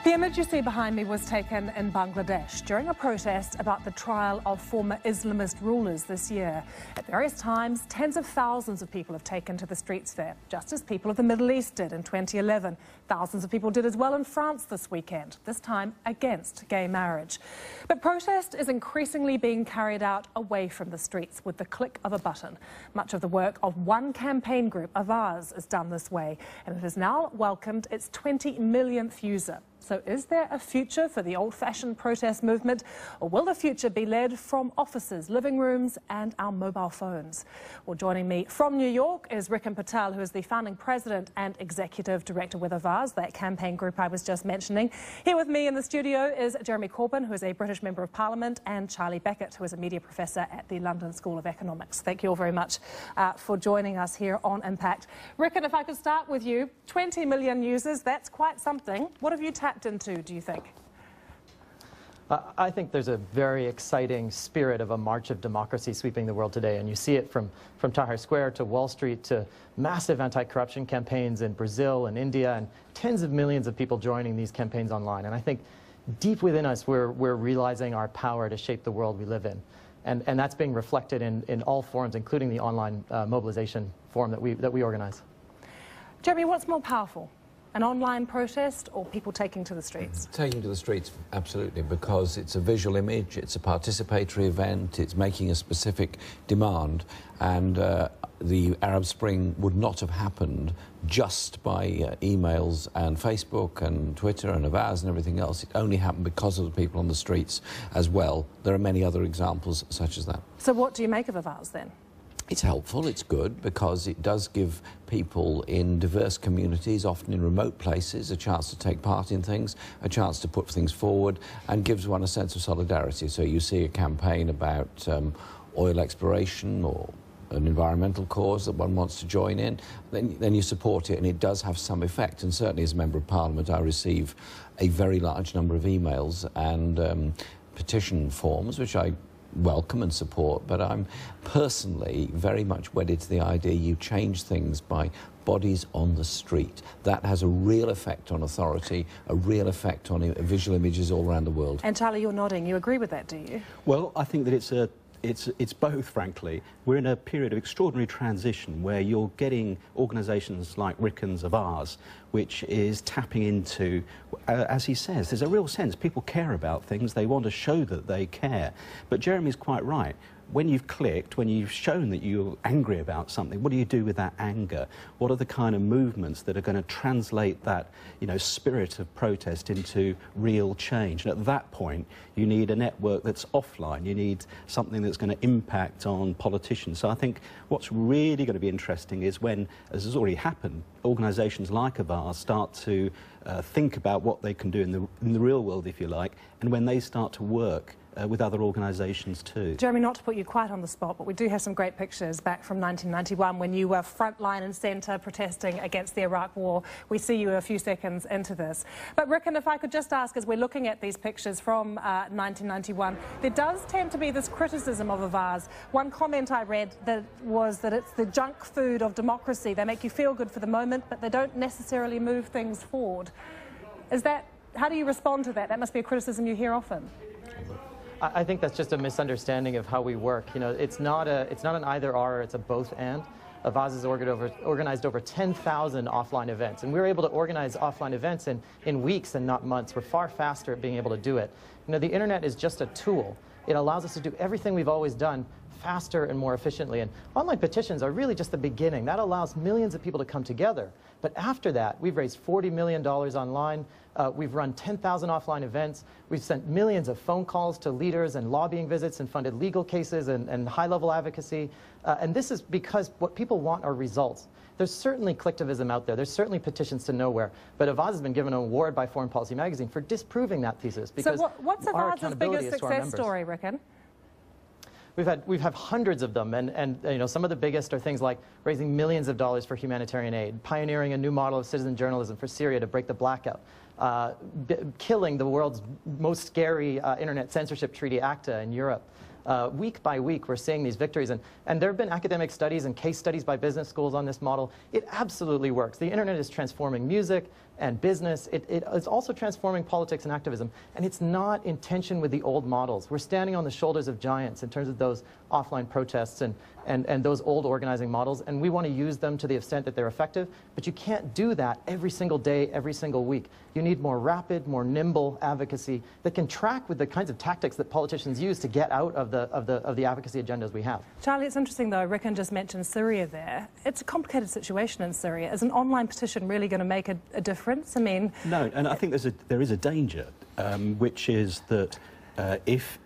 The image you see behind me was taken in Bangladesh during a protest about the trial of former Islamist rulers this year. At various times, tens of thousands of people have taken to the streets there, just as people of the Middle East did in 2011. Thousands of people did as well in France this weekend, this time against gay marriage. But protest is increasingly being carried out away from the streets with the click of a button. Much of the work of one campaign group, Avaaz, is done this way, and it has now welcomed its 20 millionth user. So is there a future for the old-fashioned protest movement, or will the future be led from offices, living rooms and our mobile phones? Well, joining me from New York is Rikin Patel, who is the founding president and executive director with Avaaz, that campaign group I was just mentioning. Here with me in the studio is Jeremy Corbyn, who is a British Member of Parliament, and Charlie Beckett, who is a media professor at the London School of Economics. Thank you all very much for joining us here on Impact. Rikin, if I could start with you, 20 million users, that's quite something. What have you tapped into, do you think? I think there's a very exciting spirit of a march of democracy sweeping the world today, and you see it from Tahrir Square to Wall Street to massive anti-corruption campaigns in Brazil and India, and tens of millions of people joining these campaigns online. And I think deep within us we're realizing our power to shape the world we live in. And that's being reflected in all forums, including the online mobilization forum that we organize. Jeremy, what's more powerful? An online protest or people taking to the streets? Taking to the streets, absolutely, because it's a visual image, it's a participatory event, it's making a specific demand, and the Arab Spring would not have happened just by emails and Facebook and Twitter and Avaaz and everything else. It only happened because of the people on the streets as well. There are many other examples such as that. So what do you make of Avaaz then? It's helpful, it's good, because it does give people in diverse communities, often in remote places, a chance to take part in things, a chance to put things forward, and gives one a sense of solidarity. So you see a campaign about oil exploration or an environmental cause that one wants to join in, then you support it, and it does have some effect. And certainly as a Member of Parliament, I receive a very large number of emails and petition forms, which I welcome and support, but I'm personally very much wedded to the idea you change things by bodies on the street. That has a real effect on authority, a real effect on visual images all around the world. And Charlie, you're nodding. You agree with that, do you? Well, I think that it's both, frankly. We're in a period of extraordinary transition where you're getting organisations like Rikin's Avaaz, which is tapping into, as he says, there's a real sense people care about things, they want to show that they care. But Jeremy's quite right. When you've clicked, when you've shown that you're angry about something, what do you do with that anger? What are the kind of movements that are going to translate that, spirit of protest into real change? And at that point, you need a network that's offline. You need something that's going to impact on politicians. So I think what's really going to be interesting is when, as has already happened, organisations like Avaaz start to think about what they can do in the real world, if you like, and when they start to work with other organisations too. Jeremy, not to put you quite on the spot, but we do have some great pictures back from 1991 when you were front line and centre protesting against the Iraq War. We see you a few seconds into this. But Rikin, if I could just ask, as we're looking at these pictures from 1991, there does tend to be this criticism of Avaaz. One comment I read was that it's the junk food of democracy. They make you feel good for the moment, but they don't necessarily move things forward. How do you respond to that? That must be a criticism you hear often. I think that's just a misunderstanding of how we work. It's not an either-or, it's a both-and. Avaaz has organized over 10,000 offline events, and we were able to organize offline events in weeks and not months. We're far faster at being able to do it. The internet is just a tool. It allows us to do everything we've always done faster and more efficiently. And online petitions are really just the beginning. That allows millions of people to come together. But after that, we've raised $40 million online. We've run 10,000 offline events. We've sent millions of phone calls to leaders and lobbying visits and funded legal cases and high-level advocacy. And this is because what people want are results. There's certainly clicktivism out there. There's certainly petitions to nowhere. But Avaaz has been given an award by Foreign Policy magazine for disproving that thesis. Because so what's Avaaz's biggest success story, Rikin? We've had hundreds of them, and some of the biggest are things like raising millions of dollars for humanitarian aid, pioneering a new model of citizen journalism for Syria to break the blackout, killing the world's most scary internet censorship treaty, ACTA, in Europe. Week by week, we're seeing these victories, and there have been academic studies and case studies by business schools on this model. It absolutely works. The internet is transforming music, and business. It's also transforming politics and activism, and it's not in tension with the old models. We're standing on the shoulders of giants in terms of those offline protests and those old organizing models, and we want to use them to the extent that they're effective, but you can't do that every single day, every single week. You need more rapid, more nimble advocacy that can track with the kinds of tactics that politicians use to get out of the advocacy agendas we have. Charlie, it's interesting though, Rickon just mentioned Syria there. It's a complicated situation in Syria. Is an online petition really going to make a difference? I mean... No, and I think there is a danger, which is that if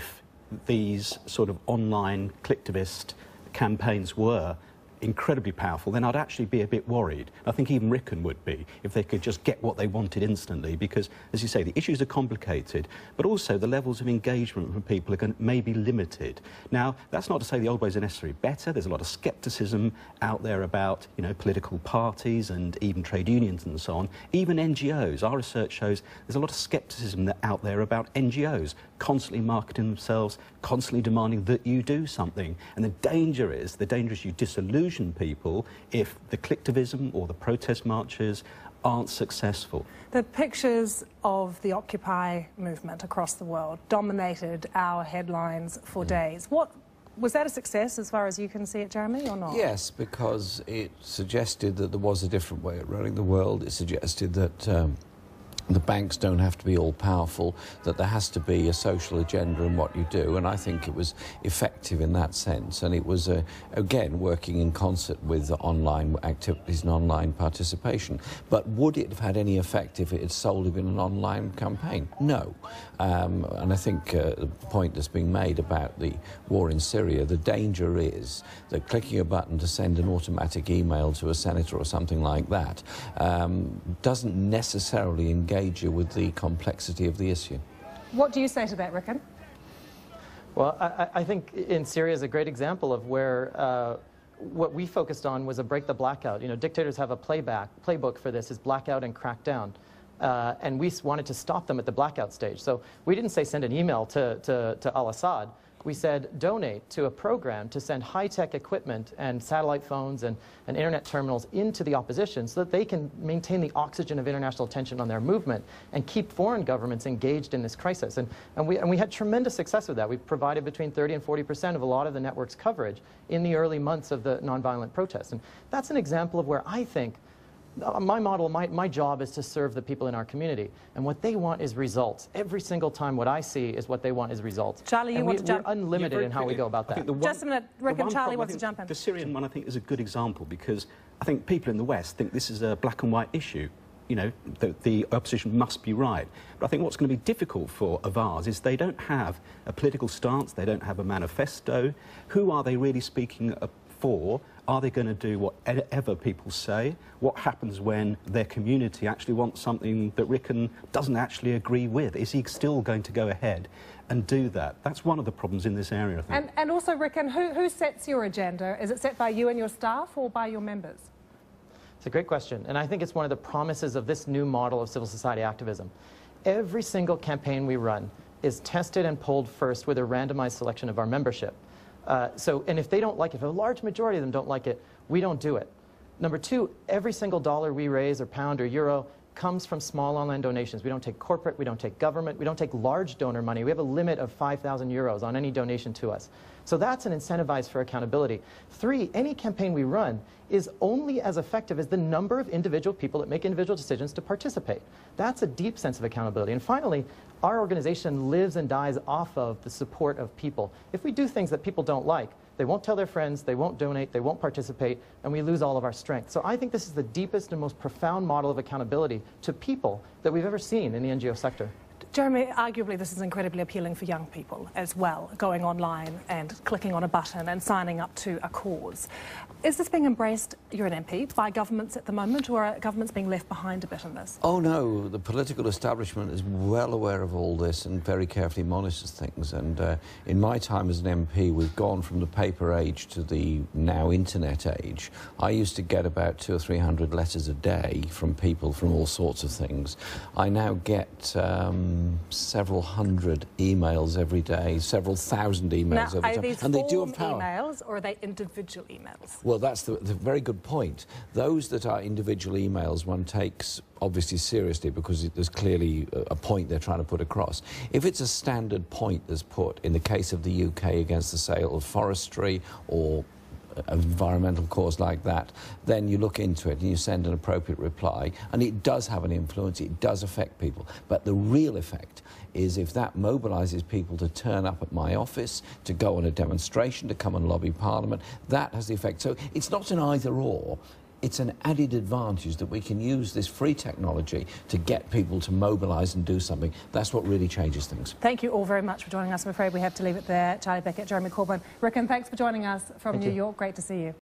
these sort of online clicktivist campaigns were incredibly powerful, then I'd actually be a bit worried. I think even Rickon would be, if they could just get what they wanted instantly, because, as you say, the issues are complicated, but also the levels of engagement from people are may be limited. Now, that's not to say the old ways are necessarily better. There's a lot of scepticism out there about, you know, political parties and even trade unions and so on. Even NGOs, our research shows there's a lot of scepticism out there about NGOs constantly marketing themselves, constantly demanding that you do something. And the danger is you disillusion people if the clicktivism or the protest marches aren't successful. The pictures of the Occupy movement across the world dominated our headlines for days. Was that a success as far as you can see it, Jeremy, or not? Yes, because it suggested that there was a different way of running the world. It suggested that the banks don't have to be all-powerful, that there has to be a social agenda in what you do, and I think it was effective in that sense. And it was, again, working in concert with online activities and online participation. But would it have had any effect if it had solely been an online campaign? No. And I think the point that's being made about the war in Syria, the danger is that clicking a button to send an automatic email to a senator or something like that doesn't necessarily engage you with the complexity of the issue. What do you say to that, Rickon? Well, I think in Syria is a great example of where what we focused on was a break the blackout. You know, dictators have a playbook for this, is blackout and crackdown. And we wanted to stop them at the blackout stage. So we didn't say send an email to al-Assad. We said donate to a program to send high-tech equipment and satellite phones and internet terminals into the opposition so that they can maintain the oxygen of international attention on their movement and keep foreign governments engaged in this crisis. And we had tremendous success with that. We provided between 30% and 40% of a lot of the network's coverage in the early months of the nonviolent protests. And that's an example of where I think my model, my job is to serve the people in our community. And what they want is results. Every single time what I see is what they want is results. Charlie, you want to jump? We're unlimited in how we go about that. Just a minute, Rickon, Charlie wants to jump in. The Syrian one, I think, is a good example because I think people in the West think this is a black and white issue. You know, the opposition must be right. But I think what's going to be difficult for Avaaz is they don't have a political stance, they don't have a manifesto. Who are they really speaking for? Are they going to do whatever people say? What happens when their community actually wants something that Rickon doesn't actually agree with? Is he still going to go ahead and do that? That's one of the problems in this area, I think. And also, Rickon, who sets your agenda? Is it set by you and your staff or by your members? It's a great question, and I think it's one of the promises of this new model of civil society activism. Every single campaign we run is tested and polled first with a randomized selection of our membership. And if they don't like it, if a large majority of them don't like it, we don't do it. Number two, every single dollar we raise, or pound or euro, comes from small online donations. We don't take corporate, we don't take government, we don't take large donor money. We have a limit of 5,000 euros on any donation to us. So that's an incentivized for accountability. Three, any campaign we run is only as effective as the number of individual people that make individual decisions to participate. That's a deep sense of accountability. And finally, our organization lives and dies off of the support of people. If we do things that people don't like, they won't tell their friends, they won't donate, they won't participate, and we lose all of our strength. So I think this is the deepest and most profound model of accountability to people that we've ever seen in the NGO sector. Jeremy, arguably this is incredibly appealing for young people as well, going online and clicking on a button and signing up to a cause. Is this being embraced, you're an MP, by governments at the moment, or are governments being left behind a bit in this? Oh no, the political establishment is well aware of all this and very carefully monitors things. And in my time as an MP, we've gone from the paper age to the now internet age. I used to get about 200 or 300 letters a day from people from all sorts of things. I now get several hundred emails every day, several thousand emails every are time. these And they do form have power. emails or are they individual emails? Well, that's the very good point. Those that are individual emails one takes obviously seriously because there's clearly a point they're trying to put across. If it's a standard point that's put, in the case of the UK against the sale of forestry or an environmental cause like that, then you look into it and you send an appropriate reply, and it does have an influence, it does affect people. But the real effect is if that mobilises people to turn up at my office, to go on a demonstration, to come and lobby Parliament, that has the effect. So it's not an either-or. It's an added advantage that we can use this free technology to get people to mobilise and do something. That's what really changes things. Thank you all very much for joining us. I'm afraid we have to leave it there. Charlie Beckett, Jeremy Corbyn. Rickon, thanks for joining us from New York. Great to see you.